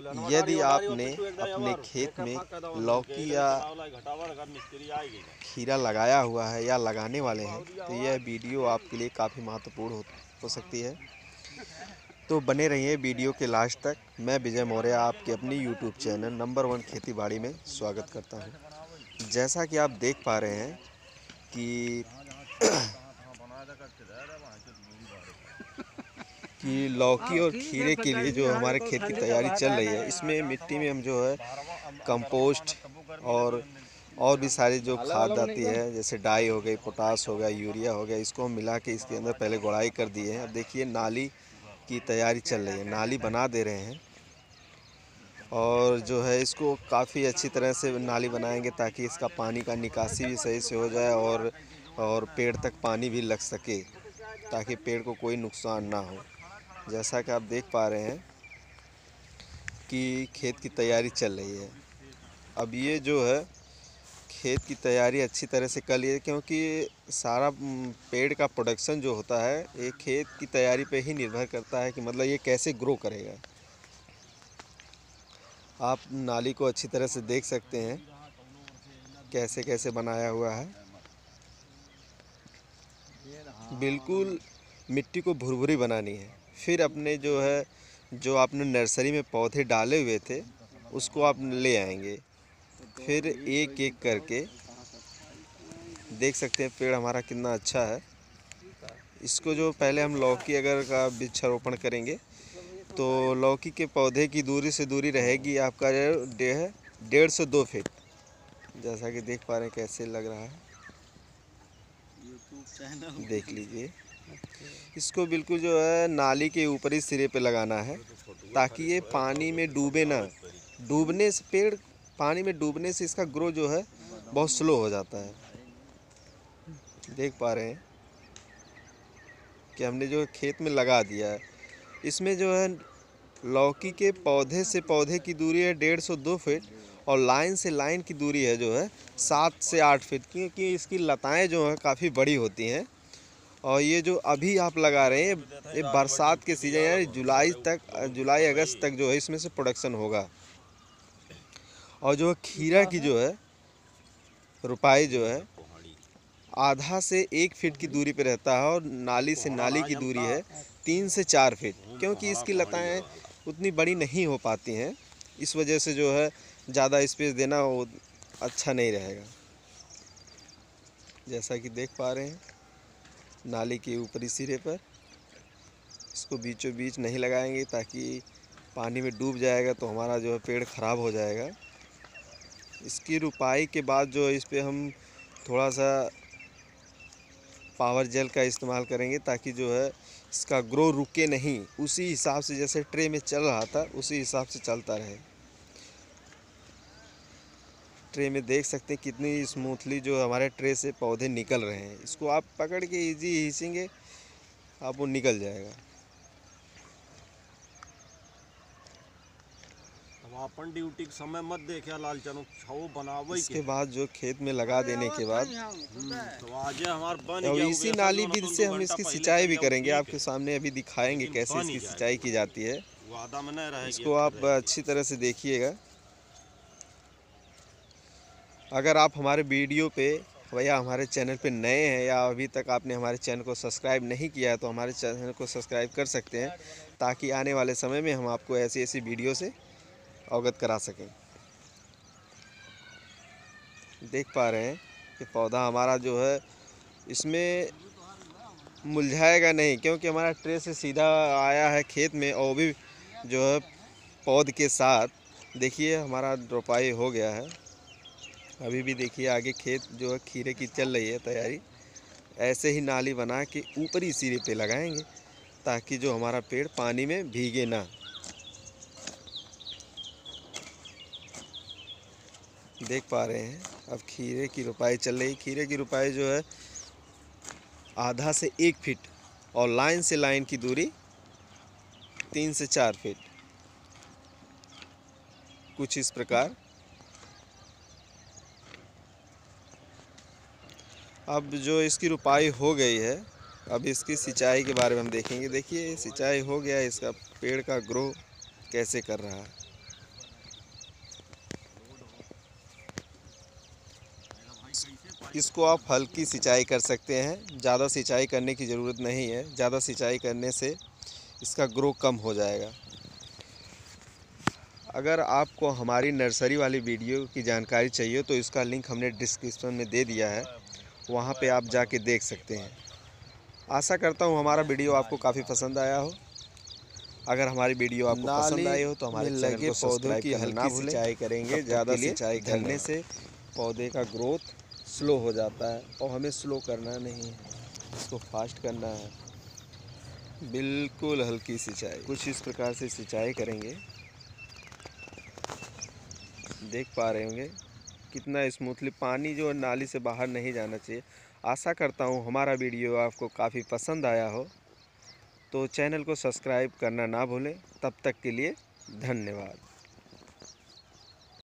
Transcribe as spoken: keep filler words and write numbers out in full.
यदि आपने अपने खेत में लौकी या खीरा लगाया हुआ है या लगाने वाले हैं तो यह वीडियो आपके लिए काफ़ी महत्वपूर्ण हो, हो सकती है। तो बने रहिए वीडियो के लास्ट तक। मैं विजय मौर्य आपके अपनी यूट्यूब चैनल नंबर वन खेती बाड़ी में स्वागत करता हूं। जैसा कि आप देख पा रहे हैं कि कि लौकी और खीरे के लिए जो हमारे खेत की तैयारी चल रही है, इसमें मिट्टी में हम जो है कंपोस्ट और और भी सारी जो खाद आती है, जैसे डाई हो गई, पोटास हो गया, यूरिया हो गया, इसको हम मिला के इसके अंदर पहले गुड़ाई कर दिए हैं। अब देखिए नाली की तैयारी चल रही है, नाली बना दे रहे हैं और जो है इसको काफ़ी अच्छी तरह से नाली बनाएंगे ताकि इसका पानी का निकासी भी सही से हो जाए और और पेड़ तक पानी भी लग सके ताकि पेड़ को कोई नुकसान ना हो। जैसा कि आप देख पा रहे हैं कि खेत की तैयारी चल रही है। अब ये जो है खेत की तैयारी अच्छी तरह से कर लिए, क्योंकि सारा पेड़ का प्रोडक्शन जो होता है ये खेत की तैयारी पे ही निर्भर करता है कि मतलब ये कैसे ग्रो करेगा। आप नाली को अच्छी तरह से देख सकते हैं कैसे कैसे बनाया हुआ है। बिल्कुल मिट्टी को भुरभुरी बनानी है। फिर अपने जो है जो आपने नर्सरी में पौधे डाले हुए थे उसको आप ले आएंगे। फिर एक एक करके देख सकते हैं पेड़ हमारा कितना अच्छा है। इसको जो पहले हम लौकी अगर का वृक्षारोपण करेंगे तो लौकी के पौधे की दूरी से दूरी रहेगी आपका डेढ़ डेढ़ से दो फीट। जैसा कि देख पा रहे हैं कैसे लग रहा है, देख लीजिए। इसको बिल्कुल जो है नाली के ऊपरी सिरे पे लगाना है ताकि ये पानी में डूबे ना। डूबने से पेड़ पानी में डूबने से इसका ग्रो जो है बहुत स्लो हो जाता है। देख पा रहे हैं कि हमने जो खेत में लगा दिया है। इसमें जो है लौकी के पौधे से पौधे की दूरी है डेढ़ सौ दो फीट और लाइन से लाइन की दूरी है जो है सात से आठ फीट, क्योंकि इसकी लताएं जो हैं काफ़ी बड़ी होती हैं। और ये जो अभी आप लगा रहे हैं ये बरसात के सीजन यानी जुलाई तक जुलाई अगस्त तक जो है इसमें से प्रोडक्शन होगा। और जो खीरा की जो है रुपाई जो है आधा से एक फीट की दूरी पे रहता है और नाली से नाली की दूरी है तीन से चार फीट, क्योंकि इसकी लताएं उतनी बड़ी नहीं हो पाती हैं। इस वजह से जो है ज़्यादा स्पेस देना वो अच्छा नहीं रहेगा। जैसा कि देख पा रहे हैं नाली के ऊपरी सिरे पर इसको बीचों बीच नहीं लगाएंगे ताकि पानी में डूब जाएगा तो हमारा जो है पेड़ ख़राब हो जाएगा। इसकी रुपाई के बाद जो इस पर हम थोड़ा सा पावर जेल का इस्तेमाल करेंगे ताकि जो है इसका ग्रो रुके नहीं, उसी हिसाब से जैसे ट्रे में चल रहा था उसी हिसाब से चलता रहे। ट्रे में देख सकते हैं कितनी स्मूथली जो हमारे ट्रे से पौधे निकल रहे हैं। इसको आप पकड़ के इजी खींचेंगे आप वो निकल जाएगा। अपन ड्यूटी के समय मत देखिए लालचनों छाव बनावे। इसके बाद जो खेत में लगा देने के बाद तो आज हमार बन और इसी नाली विधि से हम इसकी सिंचाई भी करेंगे। आपके सामने अभी दिखाएंगे कैसे इसकी सिंचाई की जाती है। इसको आप अच्छी तरह से देखिएगा। अगर आप हमारे वीडियो पे या हमारे चैनल पे नए हैं या अभी तक आपने हमारे चैनल को सब्सक्राइब नहीं किया है तो हमारे चैनल को सब्सक्राइब कर सकते हैं ताकि आने वाले समय में हम आपको ऐसी ऐसी वीडियो से अवगत करा सकें। देख पा रहे हैं कि पौधा हमारा जो है इसमें मुरझाएगा नहीं, क्योंकि हमारा ट्रे से सीधा आया है खेत में और भी जो है पौध के साथ। देखिए हमारा रोपाई हो गया है। अभी भी देखिए आगे खेत जो है खीरे की चल रही है तैयारी। ऐसे ही नाली बना के ऊपरी सिरे पे लगाएंगे ताकि जो हमारा पेड़ पानी में भीगे ना। देख पा रहे हैं अब खीरे की रुपाई चल रही। खीरे की रुपाई जो है आधा से एक फीट और लाइन से लाइन की दूरी तीन से चार फीट, कुछ इस प्रकार। अब जो इसकी रुपाई हो गई है अब इसकी सिंचाई के बारे में हम देखेंगे। देखिए सिंचाई हो गया, इसका पेड़ का ग्रो कैसे कर रहा है। इसको आप हल्की सिंचाई कर सकते हैं, ज़्यादा सिंचाई करने की ज़रूरत नहीं है। ज़्यादा सिंचाई करने से इसका ग्रो कम हो जाएगा। अगर आपको हमारी नर्सरी वाली वीडियो की जानकारी चाहिए तो इसका लिंक हमने डिस्क्रिप्शन में दे दिया है, वहाँ पे आप जाके देख सकते हैं। आशा करता हूँ हमारा वीडियो आपको काफ़ी पसंद आया हो। अगर हमारी वीडियो आपको पसंद आई हो तो हमारे चैनल को सब्सक्राइब करना ना भूलें। सिंचाई करेंगे, ज़्यादा सिंचाई करने से पौधे का ग्रोथ स्लो हो जाता है और हमें स्लो करना नहीं है, इसको फास्ट करना है। बिल्कुल हल्की सिंचाई, कुछ इस प्रकार से सिंचाई करेंगे। देख पा रहे होंगे कितना स्मूथली पानी जो नाली से बाहर नहीं जाना चाहिए। आशा करता हूँ हमारा वीडियो आपको काफ़ी पसंद आया हो, तो चैनल को सब्सक्राइब करना ना भूलें। तब तक के लिए धन्यवाद।